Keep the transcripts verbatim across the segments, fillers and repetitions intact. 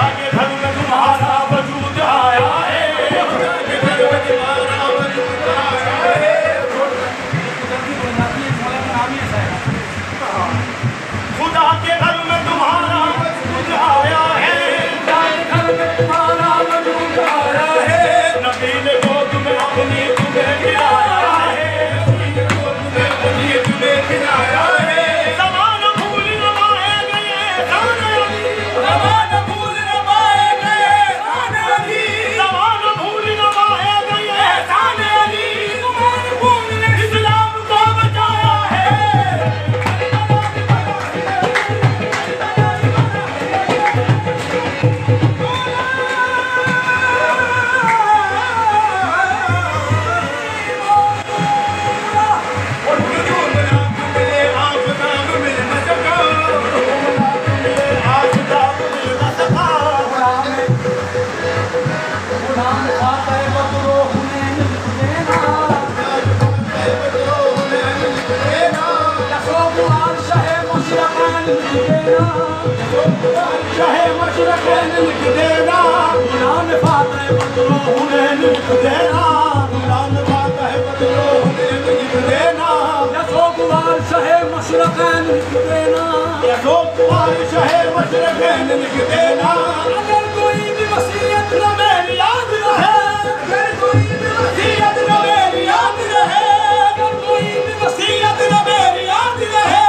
के घर में तुम्हारा वजूद आया है, खुदा के घर में तुम्हारा वजूद आया है। खुदा के घर में तुम्हारा वजूद आया है, खुदा के घर में तुम्हारा वजूद आया है। नबी ने गोद में अपनी तुम्हें गिराया है, नबी ने गोद में अपनी तुम्हें गिराया है। ज़माना भूल न पाए गए शान अली, ज़माना भूल न पाए गए शान अली, ज़माना भूल न पाए गए शान अली। ज़माना भूल ने इस्लाम को बचाया है। चाहे मशरक़ैन लिख देना, गुलाम फातह बदरुद्दीन लिख देना, गुलाम फातह बदरुद्दीन लिख देना। यसूफ़ शाहे मशरक़ैन लिख देना, यसूफ़ शाहे मशरक़ैन लिख देना। अगर कोई भी वसीयत न मेरी याद रहे, अगर कोई भी वसीयत न मेरी याद रहे, अगर कोई भी वसीयत न मेरी याद रहे,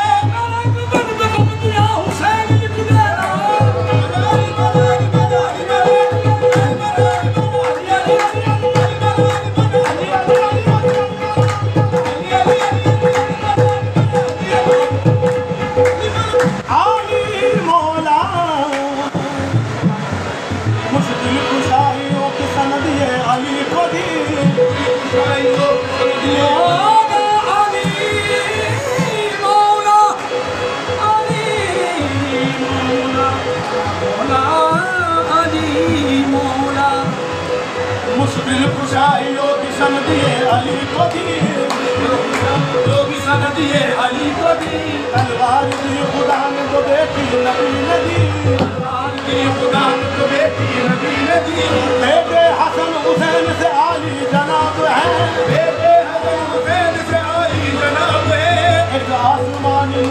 मुश्किल कुशाइयों की सनदिए अली को दी, जो भी सनदिए अली को दी। तलवार दी खुदा ने तो बेटी नबी ने दी, तलवार दी खुदा ने तो बेटी नबी ने दी। बेटे हसन हुसैन से आली जनाब है, बेटे हसन हुसैन से आली जनाब है। एक आसमानी